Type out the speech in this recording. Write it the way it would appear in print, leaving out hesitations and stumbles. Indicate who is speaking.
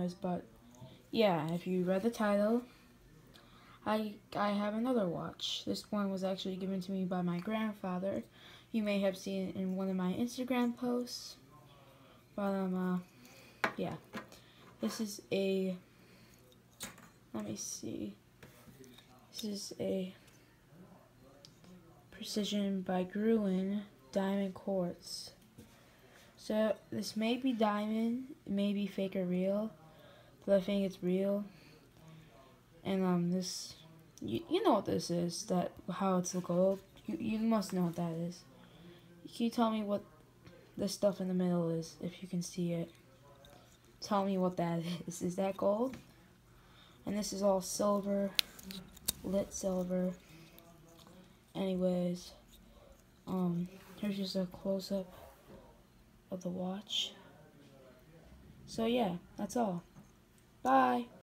Speaker 1: is, but yeah, if you read the title, I have another watch. This one was actually given to me by my grandfather. You may have seen it in one of my Instagram posts. But yeah. This is a, let me see. This is a Precision by Gruen diamond quartz. So this may be diamond, it may be fake or real, but I think it's real. And this, you know what this is, that how it's the gold. You must know what that is. Can you tell me what this stuff in the middle is, if you can see it? Tell me what that is. Is that gold? And this is all silver, lit silver. Anyways, here's just a close-up of the watch. So yeah, that's all. Bye.